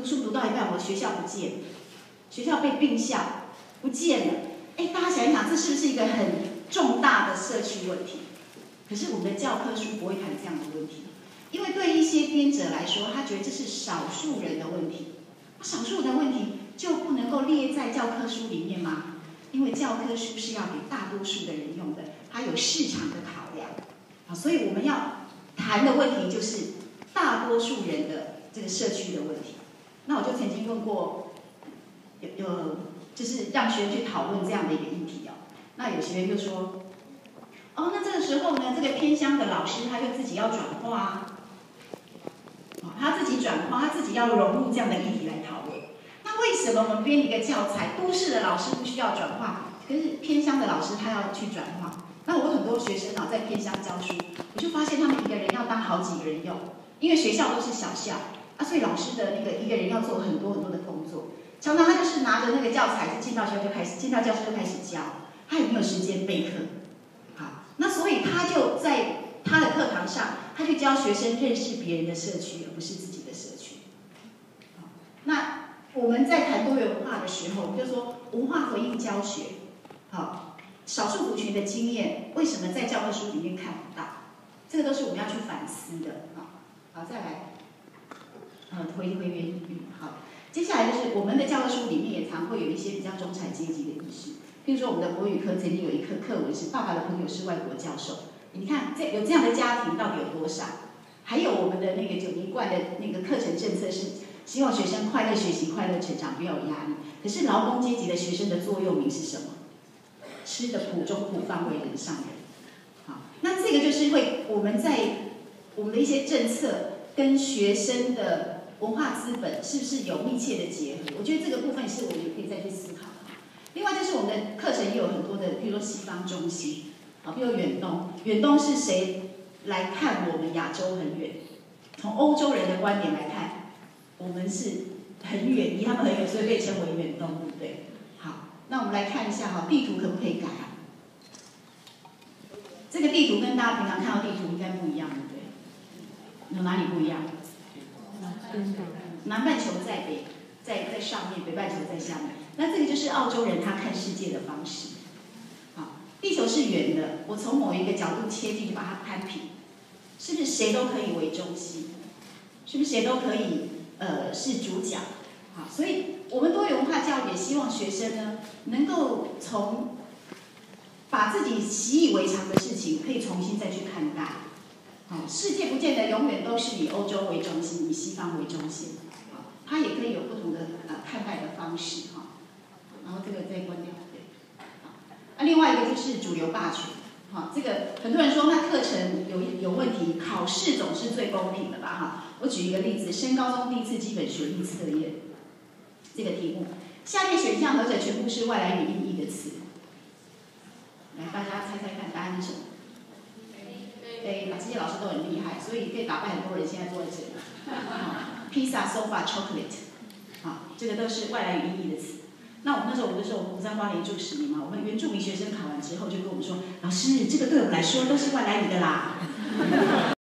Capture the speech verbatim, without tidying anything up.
书读到一半，我学校不见了，学校被并校，不见了。哎，大家想一想，这是不是一个很重大的社区问题？可是我们的教科书不会谈这样的问题，因为对一些编者来说，他觉得这是少数人的问题。少数的问题就不能够列在教科书里面吗？因为教科书是要给大多数的人用的，它有市场的考量啊，所以我们要谈的问题就是大多数人的这个社区的问题。那我就曾经问过，有有就是让学生去讨论这样的一个议题哦。那有学员就说，哦，那这个时候呢，这个偏乡的老师他就自己要转化啊。他自己转化，他自己要融入这样的议题来讨论。那为什么我们编一个教材，都市的老师不需要转化，可是偏乡的老师他要去转化？那我很多学生啊，在偏乡教书，我就发现他们一个人要当好几个人用，因为学校都是小校啊，所以老师的那个一个人要做很多很多的工作。常常他就是拿着那个教材，进到学校就开始，进到教室就开始教，他也没有时间备课。好，那所以他就在他的课堂上。他去教学生认识别人的社区，而不是自己的社区。那我们在谈多元文化的时候，我们就说文化回应教学，好，少数族群的经验为什么在教科书里面看不到？这个都是我们要去反思的。好，好，再来，呃，回回原语。好，接下来就是我们的教科书里面也常会有一些比较中产阶级的意识，譬如说我们的国语课曾经有一课课文是爸爸的朋友是外国教授。你看，这有这样的家庭到底有多少？还有我们的那个九一贯的那个课程政策是希望学生快乐学习、快乐成长，不要有压力。可是劳工阶级的学生的座右铭是什么？吃得苦中苦，方为人上人。好，那这个就是会我们在我们的一些政策跟学生的文化资本是不是有密切的结合？我觉得这个部分是我们也可以再去思考的。另外就是我们的课程也有很多的，比如说西方中心。啊，比如远东，远东是谁来看我们亚洲很远？从欧洲人的观点来看，我们是很远，离他们很远，所以被称为远东，对不对？好，那我们来看一下哈，地图可不可以改啊？这个地图跟大家平常看到地图应该不一样，对不对？有哪里不一样？南半球在北，在在上面，北半球在下面。那这个就是澳洲人他看世界的方式。地球是圆的，我从某一个角度切进去把它摊平，是不是谁都可以为中心？是不是谁都可以呃是主角？好，所以我们多元文化教育也希望学生呢能够从把自己习以为常的事情可以重新再去看待。好，世界不见得永远都是以欧洲为中心，以西方为中心。好，它也可以有不同的呃看待的方式哈。然后这个再关掉。那、啊、另外一个就是主流霸权，好，这个很多人说那课程有有问题，考试总是最公平的吧？哈，我举一个例子，升高中第一次基本学历测验，这个题目，下列选项何者全部是外来语音译的词？来，大家猜猜看，答案是什么？对，这些老师都很厉害，所以可以打败很多人现在坐在这里。Pizza, sofa, chocolate， 好，这个都是外来语音译的词。那我们那时候，我们那时候湖山花莲住十年嘛，我们原住民学生考完之后就跟我们说，老师，这个对我们来说都是外来语的啦。